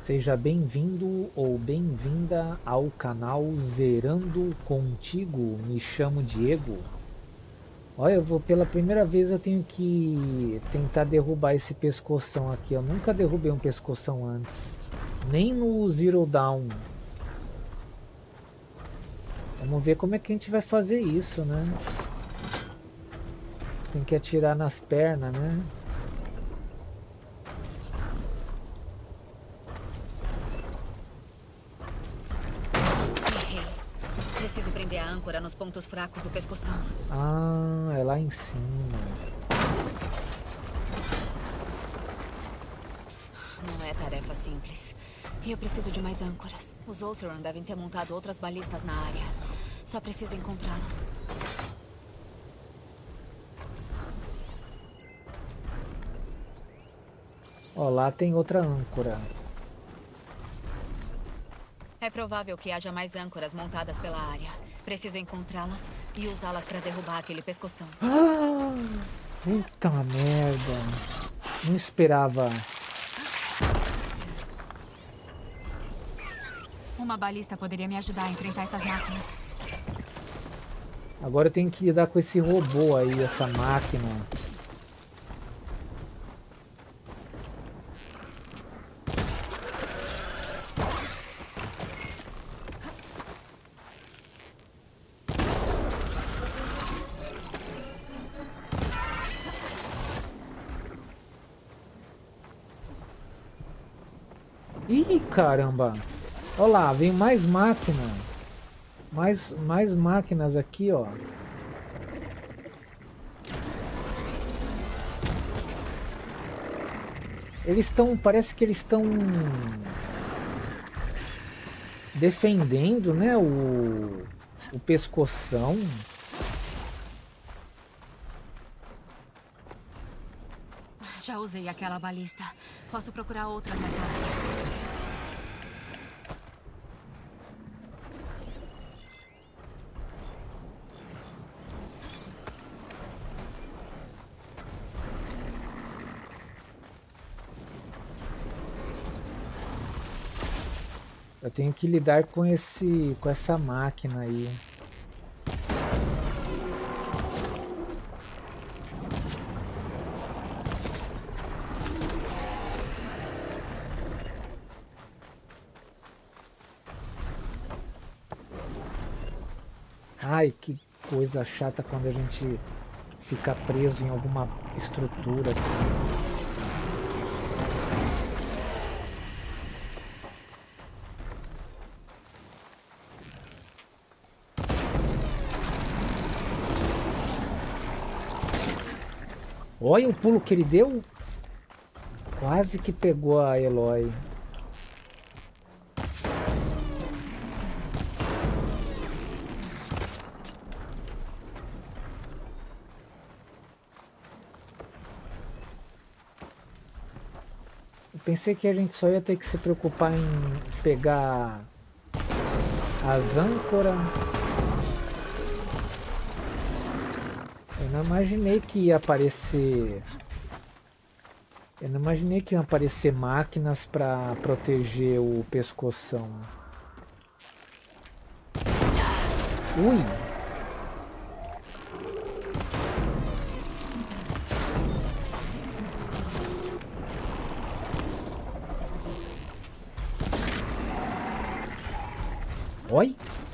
Seja bem-vindo ou bem-vinda ao canal Zerando Contigo. Me chamo Diego. Olha, pela primeira vez eu tenho que tentar derrubar esse pescoção aqui. Eu nunca derrubei um pescoção antes, nem no Zero Dawn. Vamos ver como é que a gente vai fazer isso, né? Tem que atirar nas pernas, né? Errei. Preciso prender a âncora nos pontos fracos do pescoção. Ah, é lá em cima. Não é tarefa simples. E eu preciso de mais âncoras. Os Oseram devem ter montado outras balistas na área. Só preciso encontrá-las. Ó, lá tem outra âncora. É provável que haja mais âncoras montadas pela área. Preciso encontrá-las e usá-las para derrubar aquele pescoção. Ah, puta merda. Não esperava. Uma balista poderia me ajudar a enfrentar essas máquinas. Agora eu tenho que lidar com esse robô aí, essa máquina. Ih, caramba. Olha lá, vem mais máquina. Mais máquinas aqui, ó. Eles estão, parece que eles estão defendendo, né, o pescoção. Já usei aquela balista. Posso procurar outras nessa área. Eu tenho que lidar com essa máquina aí. Ai, que coisa chata quando a gente fica preso em alguma estrutura aqui. Olha o pulo que ele deu. Quase que pegou a Eloy. Eu pensei que a gente só ia ter que se preocupar em pegar as âncoras. Eu não imaginei que ia aparecer. Eu não imaginei que iam aparecer máquinas para proteger o pescoção. Ui! Oi!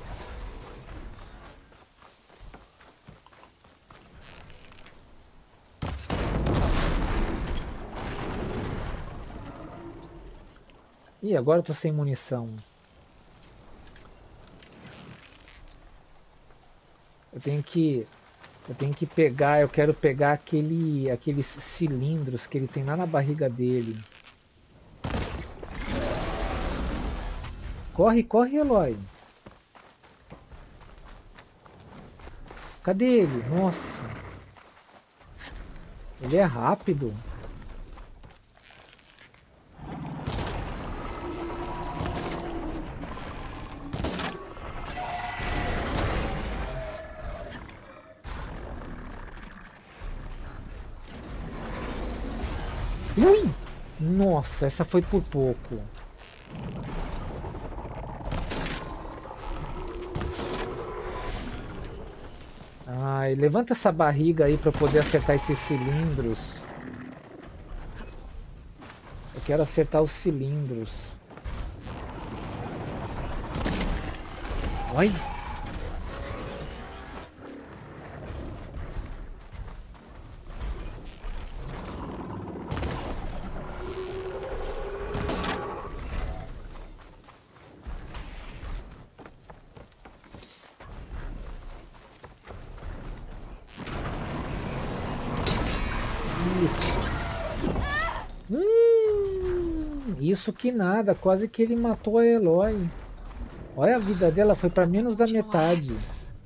Ih, agora eu tô sem munição. Eu tenho que pegar, eu quero pegar aqueles cilindros que ele tem lá na barriga dele. Corre, corre, Eloy. Cadê ele? Nossa. Ele é rápido. Ui! Nossa, essa foi por pouco. Ai, levanta essa barriga aí pra eu poder acertar esses cilindros. Eu quero acertar os cilindros. Ai! Isso que nada, quase que ele matou a Eloy. Olha, a vida dela foi para menos da metade.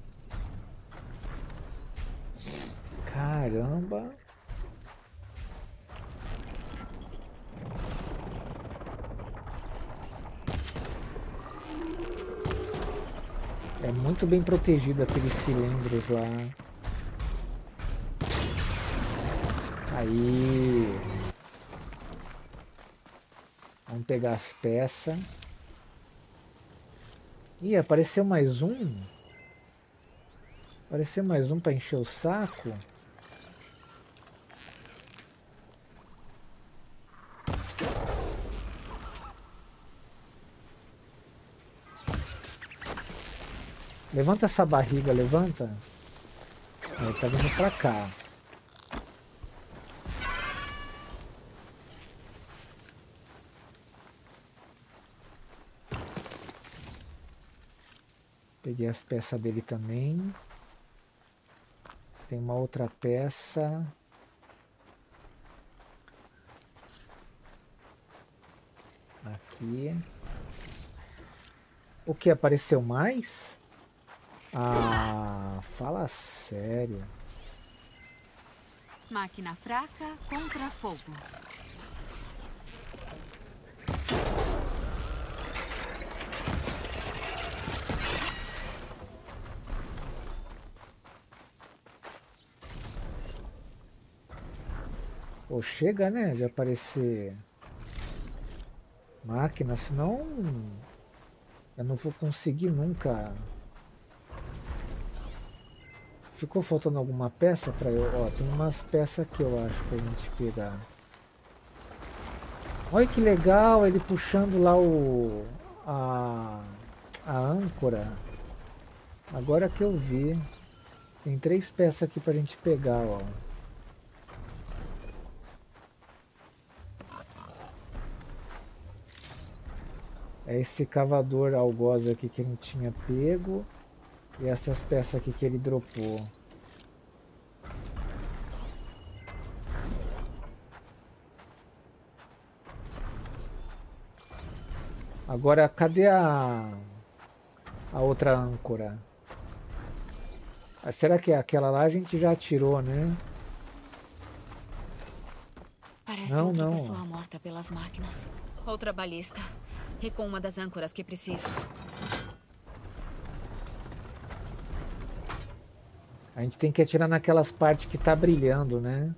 Caramba. É muito bem protegido aqueles cilindros lá. Aí. Vamos pegar as peças. Ih, apareceu mais um. Apareceu mais um para encher o saco. Levanta essa barriga, levanta. Ele tá vindo pra cá. Peguei as peças dele também. Tem uma outra peça. Aqui. O que apareceu mais? Ah, fala sério. Máquina fraca contra fogo. Pô, chega, né, de aparecer máquina, senão eu não vou conseguir nunca. Ficou faltando alguma peça para eu? Ó, tem umas peças aqui eu acho pra gente pegar. Olha que legal ele puxando lá a âncora. Agora que eu vi. Tem 3 peças aqui pra gente pegar, ó. É esse cavador algoz aqui que a gente tinha pego. E essas peças aqui que ele dropou. Agora, cadê a outra âncora? Ah, será que é aquela lá a gente já atirou, né? Parece Não, outra não. pessoa morta pelas máquinas. Outra balista. E com uma das âncoras que precisa. A gente tem que atirar naquelas partes que tá brilhando, né?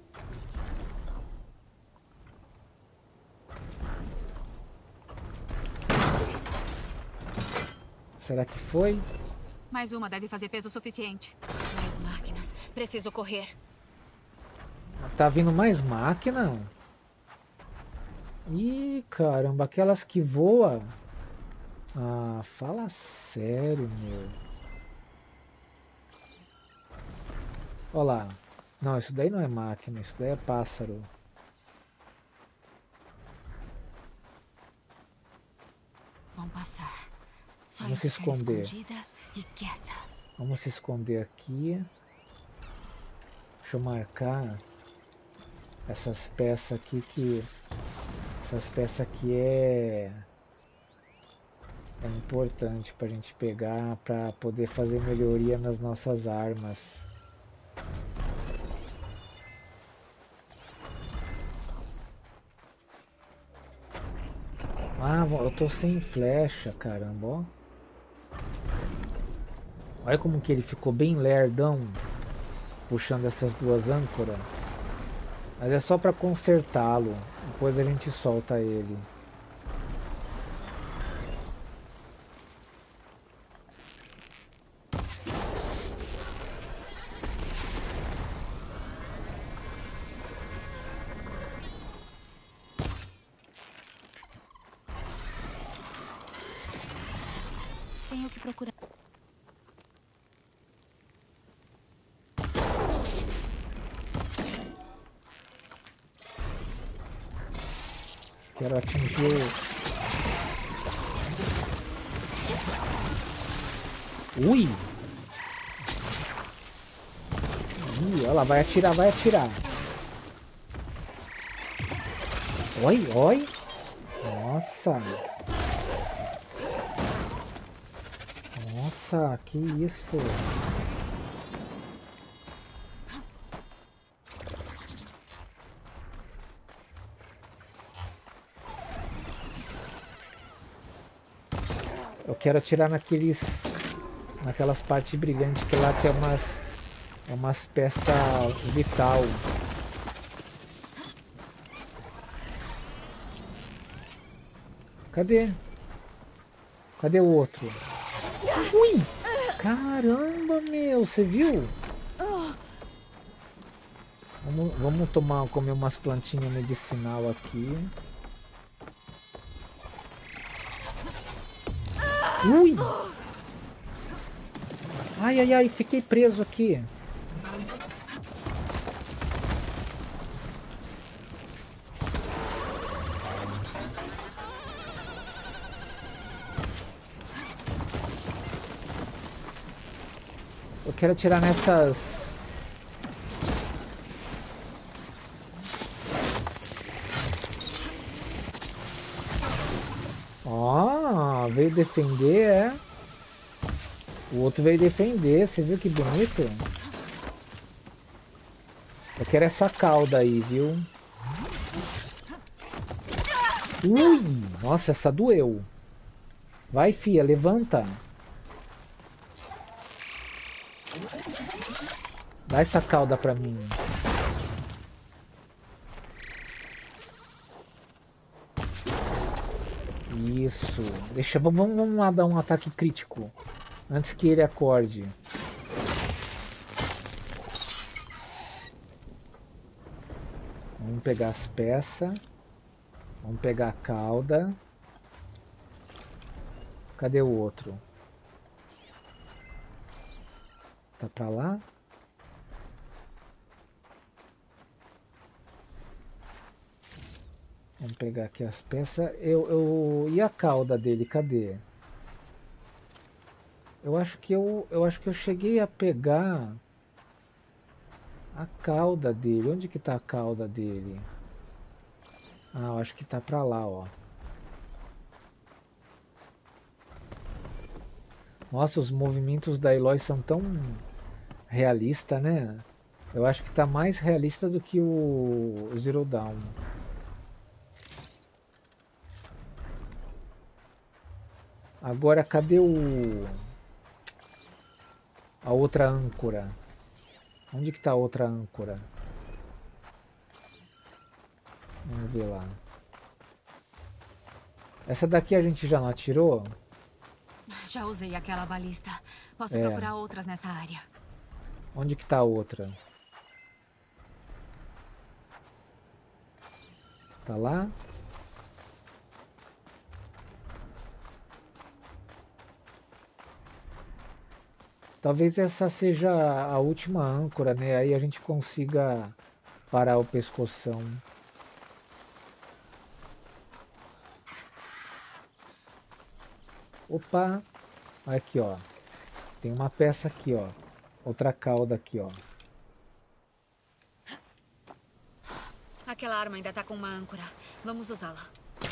Será que foi? Mais uma deve fazer peso suficiente. Mais máquinas. Preciso correr. Tá vindo mais máquina? Ih, caramba, aquelas que voam. Ah, fala sério, meu. Olha lá. Não, isso daí não é máquina, isso daí é pássaro. Vão passar. Só Vamos se eu ficar esconder. escondida e quieta. Vamos se esconder aqui. Deixa eu marcar essas peças aqui que... Essas peças aqui é importante pra gente pegar pra poder fazer melhoria nas nossas armas. Ah, eu tô sem flecha, caramba, ó. Olha como que ele ficou bem lerdão, puxando essas duas âncoras. Mas é só pra consertá-lo, depois a gente solta ele. que procurar. Quero atingir o... Ui! Ih, olha lá, vai atirar, vai atirar. Oi, oi. Nossa. Nossa, que isso. Eu quero atirar naquelas partes brilhantes que lá tem umas peças vital. Cadê? Cadê o outro? Ui! Caramba, meu, você viu? Vamos comer umas plantinhas medicinal aqui. Ui! Ai, ai, ai, fiquei preso aqui. Eu quero atirar nessas... Ó, veio defender, é? O outro veio defender, você viu que bonito? Eu quero essa cauda aí, viu? Ui! Nossa, essa doeu. Vai, fia, levanta. Dá essa cauda pra mim. Isso. Vamos lá dar um ataque crítico. Antes que ele acorde. Vamos pegar as peças. Vamos pegar a cauda. Cadê o outro? Tá pra lá? Vamos pegar aqui as peças. E a cauda dele, cadê? Eu acho que eu cheguei a pegar a cauda dele. Onde que tá a cauda dele? Ah, eu acho que tá pra lá, ó. Nossa, os movimentos da Eloy são tão realistas, né? Eu acho que tá mais realista do que o Zero Dawn. Agora, cadê a outra âncora? Onde que tá a outra âncora? Vamos ver lá. Essa daqui a gente já não atirou? Já usei aquela balista. Posso É. procurar outras nessa área. Onde que tá a outra? Tá lá? Talvez essa seja a última âncora, né? Aí a gente consiga parar o pescoção. Opa! Aqui, ó. Tem uma peça aqui, ó. Outra cauda aqui, ó. Aquela arma ainda tá com uma âncora. Vamos usá-la.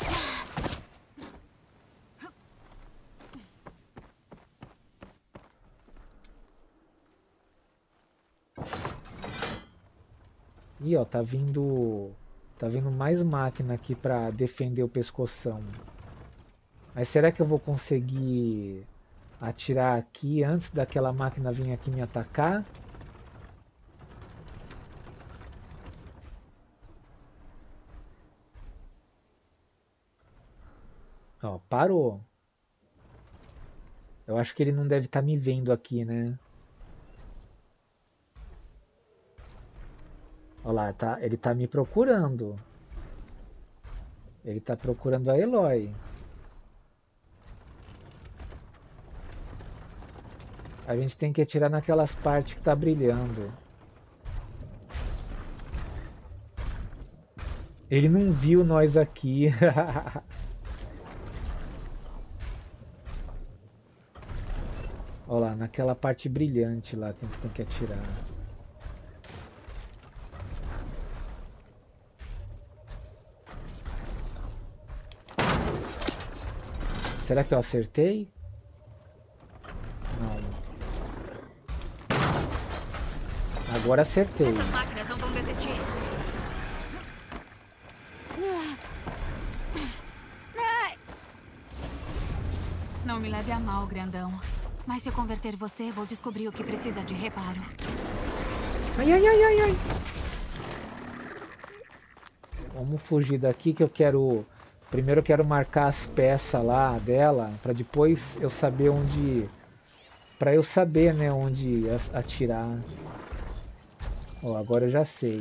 Ih, ó, tá vindo mais máquina aqui pra defender o pescoção. Mas será que eu vou conseguir atirar aqui antes daquela máquina vir aqui me atacar? Ó, parou. Eu acho que ele não deve estar me vendo aqui, né? Olha lá, tá, ele tá me procurando. Ele tá procurando a Eloy. A gente tem que atirar naquelas partes que tá brilhando. Ele não viu nós aqui. Olha lá, naquela parte brilhante lá que a gente tem que atirar. Será que eu acertei? Não. Agora acertei. Essas máquinas não vão desistir. Não me leve a mal, grandão. Mas se eu converter você, vou descobrir o que precisa de reparo. Ai, ai, ai, ai, ai. Vamos fugir daqui que eu quero... Primeiro eu quero marcar as peças lá dela, para depois eu saber onde... Para eu saber, né, onde atirar. Ó, agora eu já sei.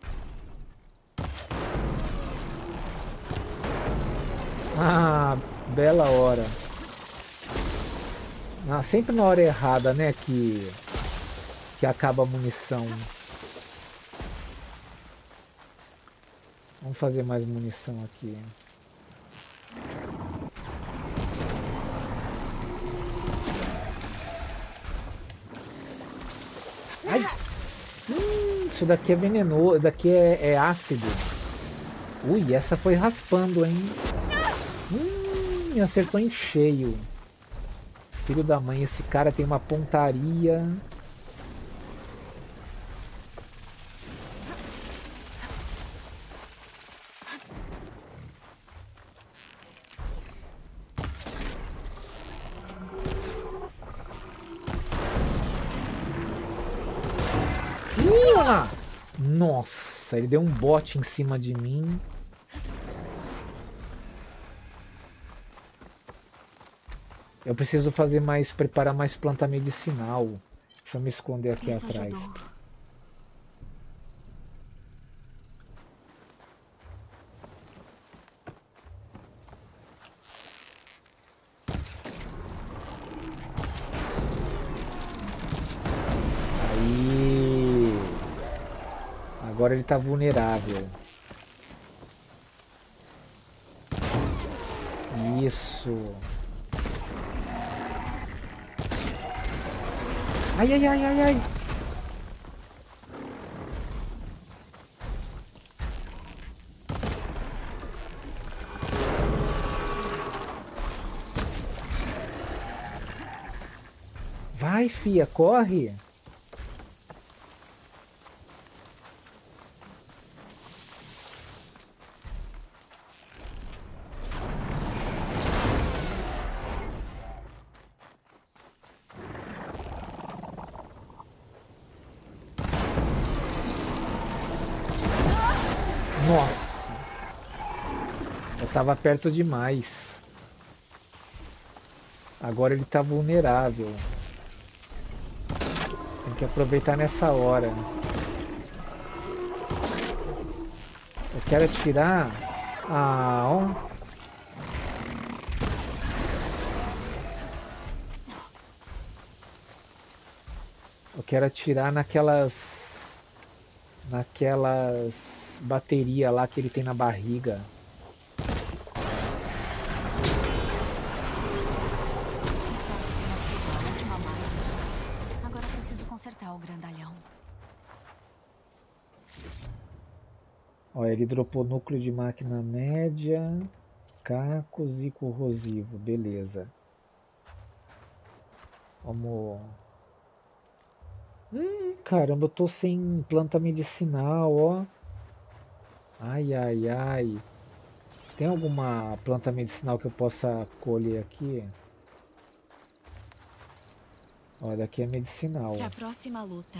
Ah, bela hora. Ah, sempre na hora errada, né, que acaba a munição. Vamos fazer mais munição aqui. Ai! Isso daqui é venenoso, isso daqui é ácido. Ui, essa foi raspando, hein? Me acertou em cheio. Filho da mãe, esse cara tem uma pontaria. Nossa, ele deu um bote em cima de mim. Eu preciso fazer mais, preparar mais planta medicinal. Deixa eu me esconder aqui Isso atrás. ajudou. Aí. Agora ele tá vulnerável. Isso. Ai, ai, ai, ai, ai. Vai, fia, corre. Nossa. Eu tava perto demais. Agora ele tá vulnerável. Tem que aproveitar nessa hora. Eu quero atirar. Ah, ó. Eu quero atirar naquelas baterias lá que ele tem na barriga. Espero que tenha sido a última máquina. Agora preciso consertar o grandalhão. Ó, ele dropou núcleo de máquina média, cacos e corrosivo, beleza. Vamos... caramba, eu tô sem planta medicinal, ó. Ai, ai, ai. Tem alguma planta medicinal que eu possa colher aqui? Ó, daqui é medicinal. Para a próxima luta.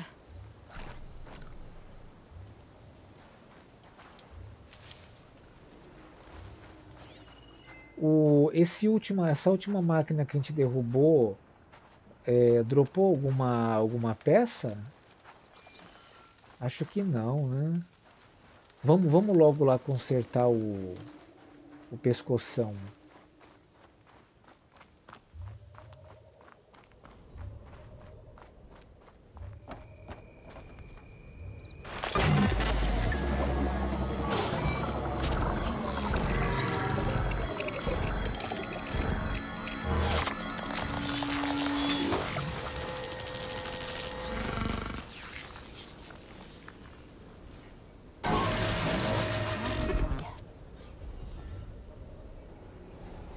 Essa última máquina que a gente derrubou, dropou alguma peça? Acho que não, né? Vamos logo lá consertar o pescoção.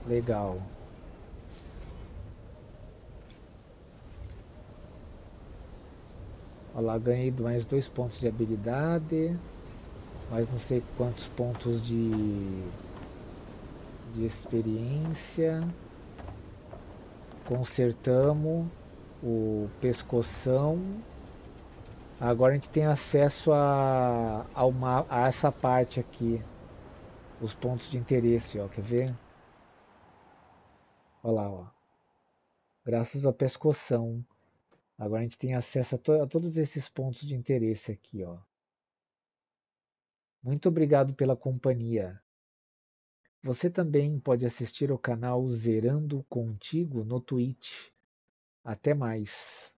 Legal. Olha lá, ganhei mais 2 pontos de habilidade. Mais não sei quantos pontos de experiência. Consertamos o pescoção. Agora a gente tem acesso a essa parte aqui. Os pontos de interesse, ó. Quer ver? Olha lá, ó. Graças ao pescoção. Agora a gente tem acesso a todos esses pontos de interesse aqui, ó. Muito obrigado pela companhia. Você também pode assistir ao canal Zerando Contigo no Twitch. Até mais.